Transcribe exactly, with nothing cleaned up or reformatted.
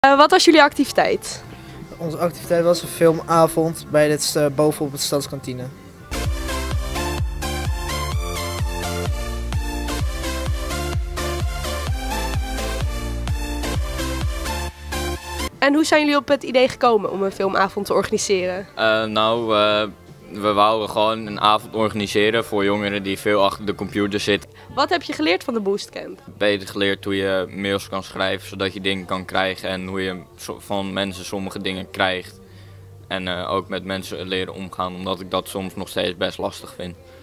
Uh, wat was jullie activiteit? Onze activiteit was een filmavond bij dit uh, boven op het stadskantine. En hoe zijn jullie op het idee gekomen om een filmavond te organiseren? Uh, nou, uh, we wouden gewoon een avond organiseren voor jongeren die veel achter de computer zitten. Wat heb je geleerd van de Boostcamp? Beter geleerd hoe je mails kan schrijven zodat je dingen kan krijgen en hoe je van mensen sommige dingen krijgt. En uh, ook met mensen leren omgaan, omdat ik dat soms nog steeds best lastig vind.